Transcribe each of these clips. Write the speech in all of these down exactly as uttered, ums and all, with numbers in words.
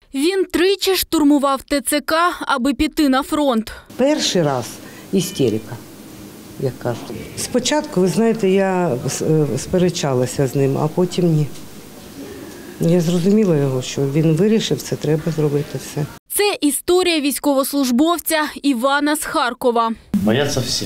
Він тричі штурмував Те Це Ка, аби піти на фронт. Перший раз істерика, як кажуть. Спочатку, ви знаєте, я сперечалася з ним, а потім ні. Я зрозуміла його, що він вирішив, це треба зробити все. Це історія військовослужбовця Івана з Харкова. Боятся все.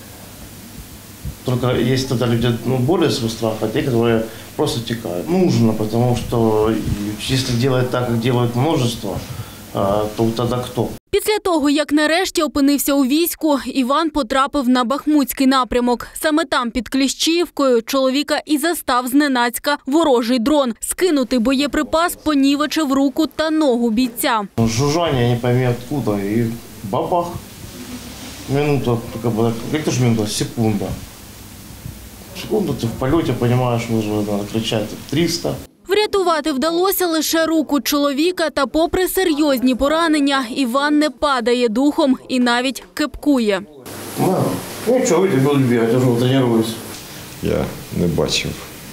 Только есть тогда люди, ну, более своего страха, те, которые просто текают. Нужно, потому что если делать так, как делают множество, то тогда кто? Після того, як нарешті опинився у війську, Іван потрапив на Бахмутський напрямок. Саме там, під Кліщіївкою, чоловіка і застав зненацька ворожий дрон. Скинутий боєприпас понівечив руку та ногу бійця. Жужжання, не пойми откуда, і бабах. Минута, як то ж минута, секунда. Секунду ти в польоті розумієш, що треба кричати триста. Врятувати вдалося лише руку чоловіка, та попри серйозні поранення, Іван не падає духом і навіть кепкує. Мама, ну чого, ти буду бігати, я вже тренуюсь. Я не бачив,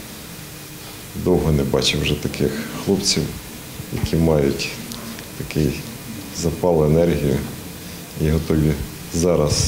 довго не бачив вже таких хлопців, які мають такий запал, енергію і готові зараз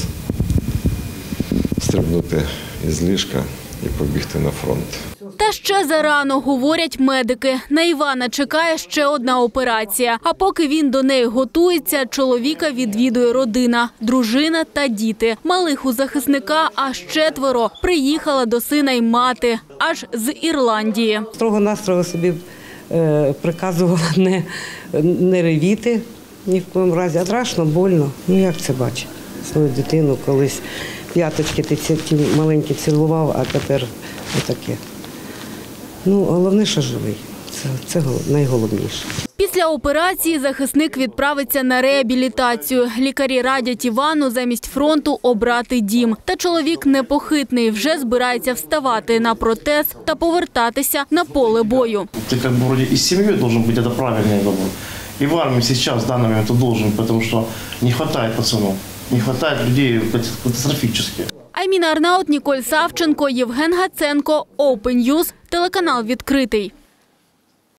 стрибнути із ліжка і побігти на фронт. Та ще зарано, говорять медики. На Івана чекає ще одна операція. А поки він до неї готується, чоловіка відвідує родина, дружина та діти. Малих у захисника аж четверо. Приїхала до сина й мати, аж з Ірландії. Строго-настрого собі е, приказувала не, не ревіти ні в коєму разі, а страшно, больно. Ну як це бачить? Свою дитину колись п'яточки ти ці, ті маленькі цілував, а тепер отаке. Ну, головне, що живий. Це, це найголовніше. Після операції захисник відправиться на реабілітацію. Лікарі радять Івану замість фронту обрати дім. Та чоловік непохитний, вже збирається вставати на протез та повертатися на поле бою. Ти як би вроді із сім'єю должен бути, це правильний вибір. І в армії зараз в даний момент должен, тому що не вистачає пацанів, не вистачає людей катастрофічно. Айміна Арнаут, Ніколь Савченко, Євген Гаценко, Open News, телеканал «Відкритий».